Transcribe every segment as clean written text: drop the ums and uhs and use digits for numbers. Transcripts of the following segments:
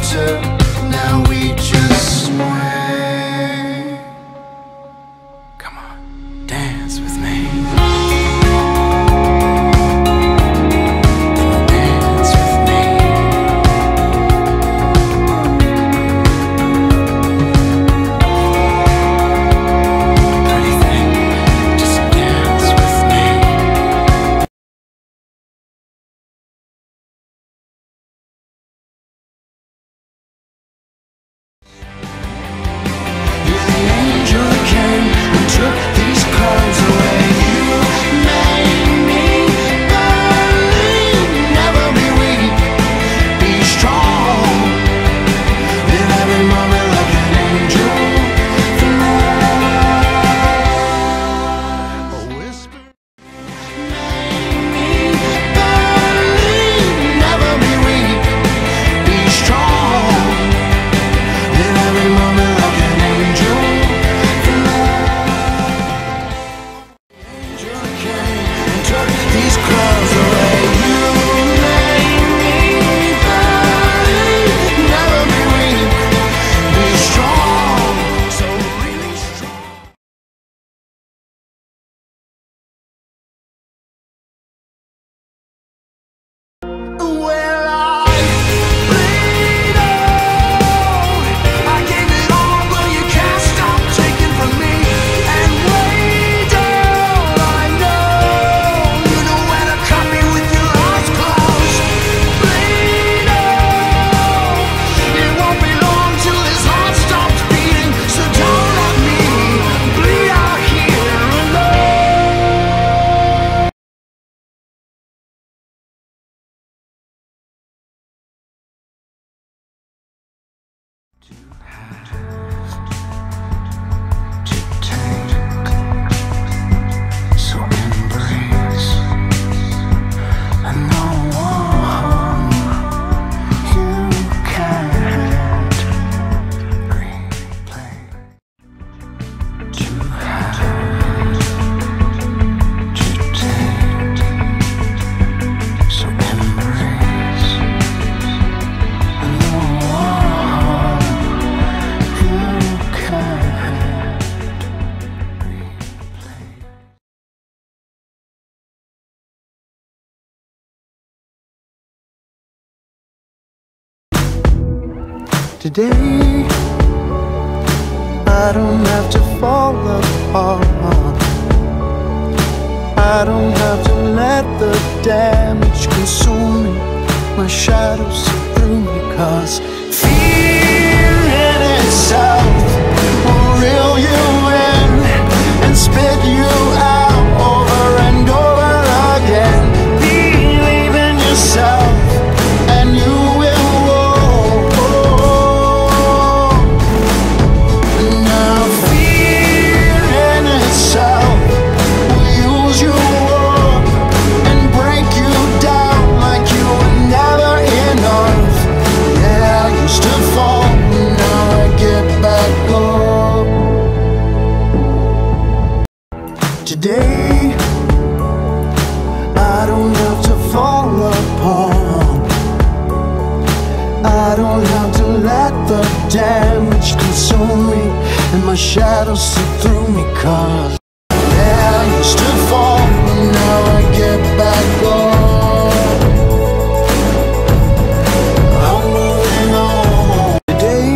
water, now we just sway. Come on, dance with me. Today, I don't have to fall apart. I don't have to let the damage consume me. My shadow see through me, 'cause fear in itself will reel you in and spit you out over and over again. Believe in yourself and you will walk. Now fear in itself will use you up and break you down like you were never enough. Yeah, I used to fall, now I get back up. Today, I don't have to fall apart. I don't have to let the damage consume me and my shadow see through me, 'cause yeah, I used to fall, now I get back up. I'm moving on. Today,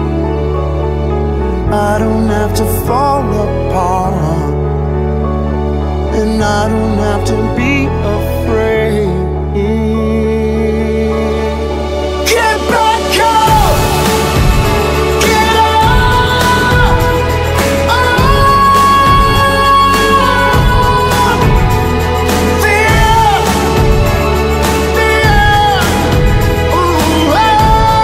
I don't have to fall apart, and I don't have to be afraid. Get back up! Get up! Oh! Fear! Fear! Ooh, oh!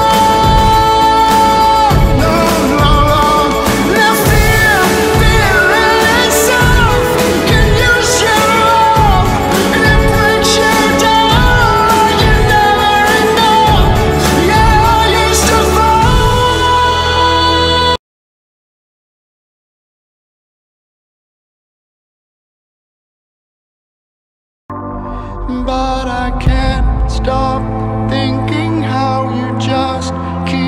No, no, no. Now fear in itself can use you up and it breaks you down like you never enough. Yeah, I used to fall. But I can't stop thinking how you just keep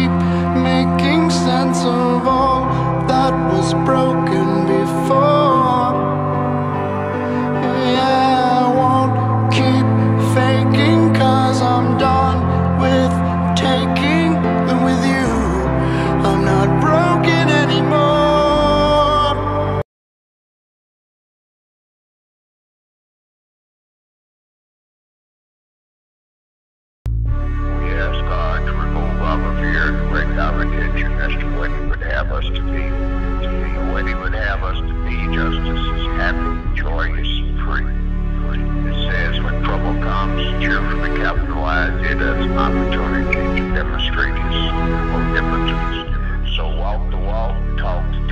us to be, what he would have us to be, justice is happy, joyous, and free. It says, when trouble comes, cheerfully capitalize it as an opportunity to demonstrate his omnipotence. So walk the walk, talk the